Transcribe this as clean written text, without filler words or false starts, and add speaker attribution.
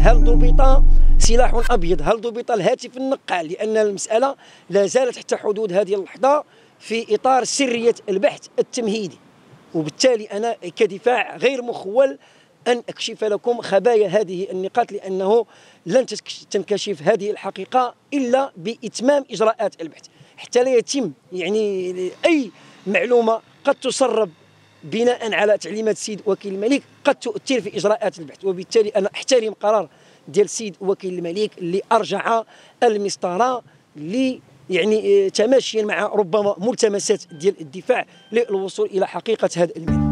Speaker 1: هل ضبط سلاح أبيض؟ هل ضبط الهاتف النقال؟ لأن المسألة لا زالت حتى حدود هذه اللحظة في إطار سرية البحث التمهيدي، وبالتالي أنا كدفاع غير مخول أن أكشف لكم خبايا هذه النقاط، لأنه لن تنكشف هذه الحقيقة إلا بإتمام إجراءات البحث، حتى لا يتم يعني أي معلومة قد تسرب بناء على تعليمات السيد وكيل الملك قد تؤثر في إجراءات البحث. وبالتالي أنا أحترم قرار ديال السيد وكيل الملك اللي أرجع المسطرة يعني تماشيا مع ربما ملتمسات ديال الدفاع للوصول إلى حقيقة هذا الملف.